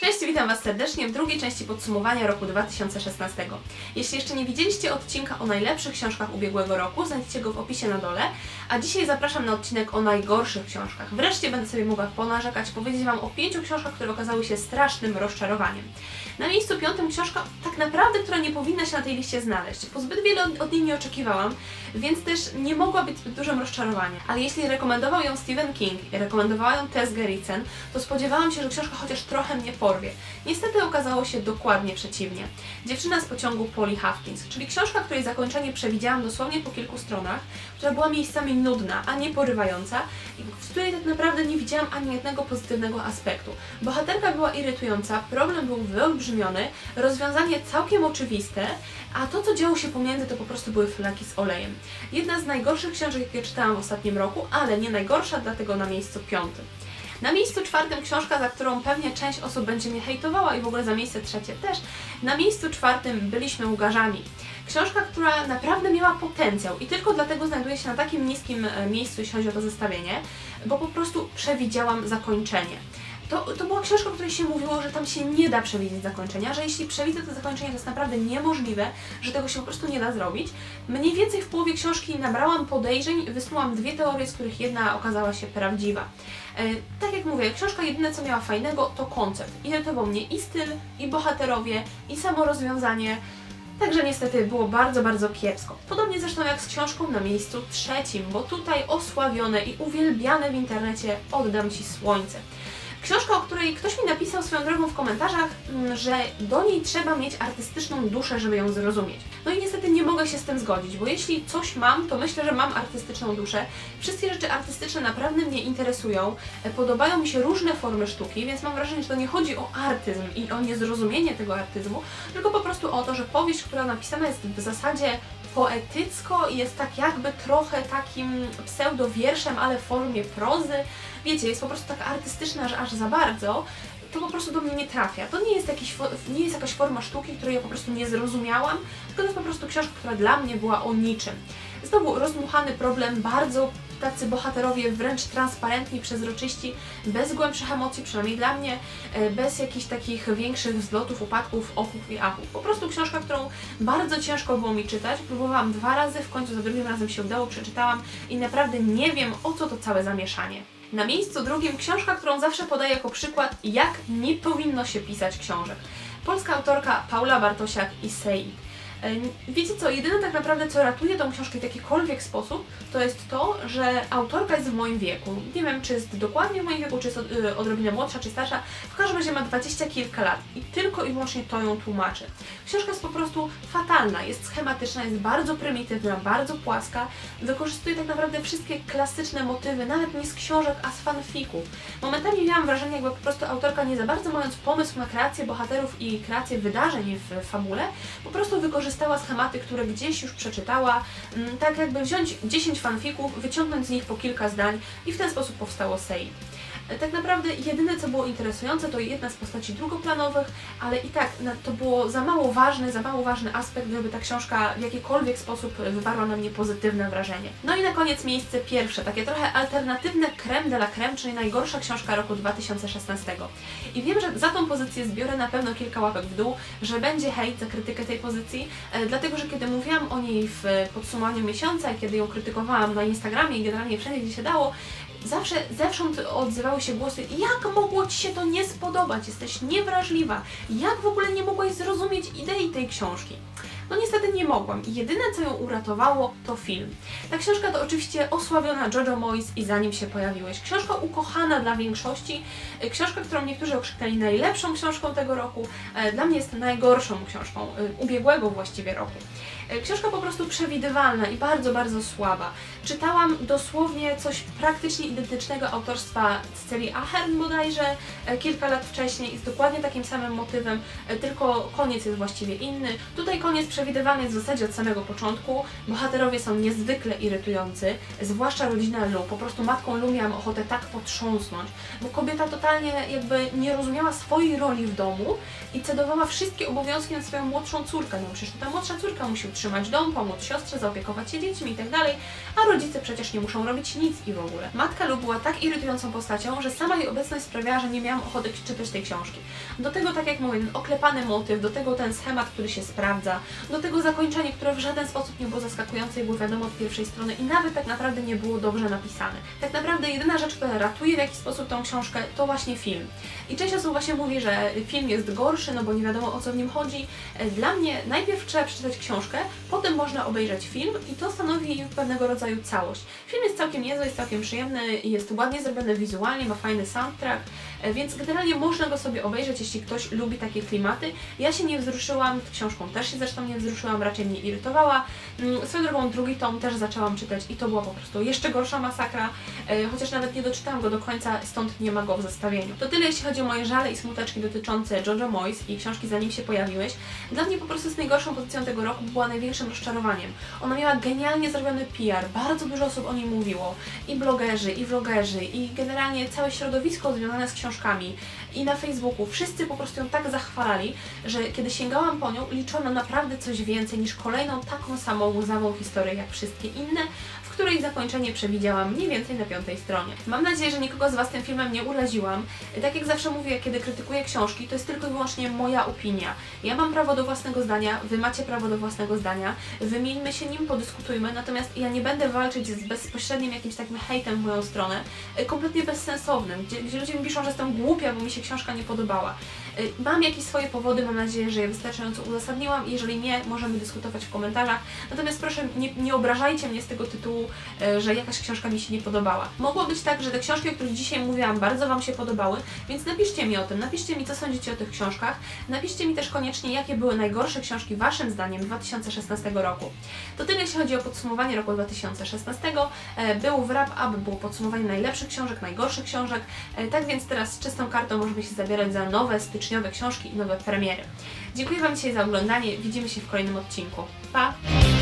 Cześć, witam Was serdecznie w drugiej części podsumowania roku 2016. Jeśli jeszcze nie widzieliście odcinka o najlepszych książkach ubiegłego roku, znajdziecie go w opisie na dole, a dzisiaj zapraszam na odcinek o najgorszych książkach. Wreszcie będę sobie mogła ponarzekać, powiedzieć Wam o 5 książkach, które okazały się strasznym rozczarowaniem. Na miejscu 5 książka, tak naprawdę, która nie powinna się na tej liście znaleźć, bo zbyt wiele od niej nie oczekiwałam, więc też nie mogła być zbyt dużym rozczarowaniem. Ale jeśli rekomendował ją Stephen King i rekomendowała ją Tess Gerritsen, to spodziewałam się, że książka chociaż trochę mnie porwie. Niestety okazało się dokładnie przeciwnie. Dziewczyna z pociągu Polly Hawkins, czyli książka, której zakończenie przewidziałam dosłownie po kilku stronach, która była miejscami nudna, a nie porywająca i w której tak naprawdę nie widziałam ani jednego pozytywnego aspektu. Bohaterka była irytująca, problem był wyolbrzymiony, rozwiązanie całkiem oczywiste, a to, co działo się pomiędzy, to po prostu były flaki z olejem. Jedna z najgorszych książek, jakie czytałam w ostatnim roku, ale nie najgorsza, dlatego na miejscu 5. Na miejscu 4 książka, za którą pewnie część osób będzie mnie hejtowała i w ogóle za miejsce 3 też. Na miejscu 4 Byliśmy łgarzami. Książka, która naprawdę miała potencjał i tylko dlatego znajduje się na takim niskim miejscu, jeśli chodzi o to zestawienie, bo po prostu przewidziałam zakończenie. To była książka, o której się mówiło, że tam się nie da przewidzieć zakończenia, że jeśli przewidzę to zakończenie, to jest naprawdę niemożliwe, że tego się po prostu nie da zrobić. Mniej więcej w połowie książki nabrałam podejrzeń i wysnułam 2 teorie, z których jedna okazała się prawdziwa. Tak jak mówię, książka jedyne, co miała fajnego, to koncept. Irytował mnie i styl, i bohaterowie, i samo rozwiązanie. Także niestety było bardzo, bardzo kiepsko. Podobnie zresztą jak z książką na miejscu 3, bo tutaj osławione i uwielbiane w internecie Oddam Ci słońce. Książka, o której ktoś mi napisał swoją drogą w komentarzach, że do niej trzeba mieć artystyczną duszę, żeby ją zrozumieć. No i niestety nie mogę się z tym zgodzić, bo jeśli coś mam, to myślę, że mam artystyczną duszę. Wszystkie rzeczy artystyczne naprawdę mnie interesują, podobają mi się różne formy sztuki, więc mam wrażenie, że to nie chodzi o artyzm i o niezrozumienie tego artyzmu, tylko po prostu o to, że powieść, która napisana jest w zasadzie poetycko i jest tak jakby trochę takim pseudowierszem, ale w formie prozy. Wiecie, jest po prostu taka artystyczna, że aż za bardzo, to po prostu do mnie nie trafia. To nie jest jakaś forma sztuki, której ja po prostu nie zrozumiałam, tylko to jest po prostu książka, która dla mnie była o niczym. Znowu rozdmuchany problem, bardzo tacy bohaterowie wręcz transparentni, przezroczyści, bez głębszych emocji, przynajmniej dla mnie, bez jakichś takich większych wzlotów, upadków, ochów i achów. Po prostu książka, którą bardzo ciężko było mi czytać. Próbowałam 2 razy, w końcu za drugim razem się udało, przeczytałam i naprawdę nie wiem, o co to całe zamieszanie. Na miejscu 2 książka, którą zawsze podaję jako przykład, jak nie powinno się pisać książek. Polska autorka Paula Bartosiak i Seid. Wiecie co, jedyne tak naprawdę, co ratuje tą książkę w jakikolwiek sposób, to jest to, że autorka jest w moim wieku. Nie wiem, czy jest dokładnie w moim wieku, czy jest odrobinę młodsza, czy starsza. W każdym razie ma 20 kilka lat i tylko i wyłącznie to ją tłumaczy. Książka jest po prostu fatalna, jest schematyczna, jest bardzo prymitywna, bardzo płaska. Wykorzystuje tak naprawdę wszystkie klasyczne motywy, nawet nie z książek, a z fanfików. Momentami miałam wrażenie, jakby po prostu autorka, nie za bardzo mając pomysł na kreację bohaterów i kreację wydarzeń w fabule, po prostu wykorzystała schematy, które gdzieś już przeczytała, tak jakby wziąć 10 fanfików, wyciągnąć z nich po kilka zdań i w ten sposób powstało Seid. Tak naprawdę jedyne, co było interesujące, to jedna z postaci drugoplanowych, ale i tak to było za mało ważny aspekt, gdyby ta książka w jakikolwiek sposób wywarła na mnie pozytywne wrażenie. No i na koniec miejsce 1, takie trochę alternatywne crème de la crème, czyli najgorsza książka roku 2016. I wiem, że za tą pozycję zbiorę na pewno kilka łapek w dół, że będzie hejt za krytykę tej pozycji, dlatego, że kiedy mówiłam o niej w podsumowaniu miesiąca, kiedy ją krytykowałam na Instagramie i generalnie wszędzie, gdzie się dało, zawsze zewsząd odzywały się głosy: jak mogło Ci się to nie spodobać, jesteś niewrażliwa, jak w ogóle nie mogłaś zrozumieć idei tej książki. No niestety nie mogłam i jedyne, co ją uratowało, to film. Ta książka to oczywiście osławiona Jojo Moyes i Zanim się pojawiłeś. Książka ukochana dla większości, książka, którą niektórzy okrzyknęli najlepszą książką tego roku, dla mnie jest najgorszą książką ubiegłego właściwie roku. Książka po prostu przewidywalna i bardzo, bardzo słaba. Czytałam dosłownie coś praktycznie identycznego autorstwa Cecilii Ahern bodajże kilka lat wcześniej i z dokładnie takim samym motywem, tylko koniec jest właściwie inny. Tutaj koniec przewidywany jest w zasadzie od samego początku. Bohaterowie są niezwykle irytujący, zwłaszcza rodzina Lu. Po prostu matką Lu miałam ochotę tak potrząsnąć, bo kobieta totalnie jakby nie rozumiała swojej roli w domu i cedowała wszystkie obowiązki na swoją młodszą córkę. No przecież ta młodsza córka musi utrzymać dom, pomóc siostrze, zaopiekować się dziećmi itd., a rodzice przecież nie muszą robić nic i w ogóle. Matka Lu była tak irytującą postacią, że sama jej obecność sprawiała, że nie miałam ochotę czytać tej książki. Do tego, tak jak mówię, ten oklepany motyw, do tego ten schemat, który się sprawdza, do tego zakończenie, które w żaden sposób nie było zaskakujące i było wiadomo od pierwszej strony i nawet tak naprawdę nie było dobrze napisane. Tak naprawdę jedyna rzecz, która ratuje w jakiś sposób tą książkę, to właśnie film. I część osób właśnie mówi, że film jest gorszy, no bo nie wiadomo, o co w nim chodzi. Dla mnie najpierw trzeba przeczytać książkę, potem można obejrzeć film i to stanowi pewnego rodzaju całość. Film jest całkiem niezły, jest całkiem przyjemny, jest ładnie zrobiony wizualnie, ma fajny soundtrack, więc generalnie można go sobie obejrzeć, jeśli ktoś lubi takie klimaty. Ja się nie wzruszyłam, książką też się zresztą nie wzruszyłam, raczej mnie irytowała. Swoją drogą drugi tom też zaczęłam czytać i to była po prostu jeszcze gorsza masakra, chociaż nawet nie doczytałam go do końca, stąd nie ma go w zestawieniu. To tyle jeśli chodzi o moje żale i smuteczki dotyczące Jojo Moyes i książki zanim się pojawiłeś. Dla mnie po prostu z najgorszą pozycją tego roku była największym rozczarowaniem. Ona miała genialnie zrobiony PR, bardzo dużo osób o niej mówiło, i blogerzy, i vlogerzy, i generalnie całe środowisko związane z książkami i na Facebooku, wszyscy po prostu ją tak zachwalali, że kiedy sięgałam po nią, liczyłam na naprawdę coś więcej niż kolejną taką samą łzawą historię jak wszystkie inne, w której zakończenie przewidziałam mniej więcej na 5. stronie. Mam nadzieję, że nikogo z Was tym filmem nie uraziłam. Tak jak zawsze mówię, kiedy krytykuję książki, to jest tylko i wyłącznie moja opinia. Ja mam prawo do własnego zdania, Wy macie prawo do własnego zdania, wymieńmy się nim, podyskutujmy, natomiast ja nie będę walczyć z bezpośrednim jakimś takim hejtem w moją stronę, kompletnie bezsensownym, gdzie ludzie mi piszą, że jestem głupia, bo mi się książka nie podobała. Mam jakieś swoje powody, mam nadzieję, że je wystarczająco uzasadniłam. Jeżeli nie, możemy dyskutować w komentarzach. Natomiast proszę, nie obrażajcie mnie z tego tytułu, że jakaś książka mi się nie podobała. Mogło być tak, że te książki, o których dzisiaj mówiłam, bardzo Wam się podobały, więc napiszcie mi o tym, napiszcie mi, co sądzicie o tych książkach. Napiszcie mi też koniecznie, jakie były najgorsze książki Waszym zdaniem 2016 roku. To tyle, jeśli chodzi o podsumowanie roku 2016. Był wrap-up, było podsumowanie najlepszych książek, najgorszych książek. Tak więc teraz z czystą kartą możemy się zabierać za nowe, styczniowe książki i nowe premiery. Dziękuję Wam dzisiaj za oglądanie, widzimy się w kolejnym odcinku. Pa!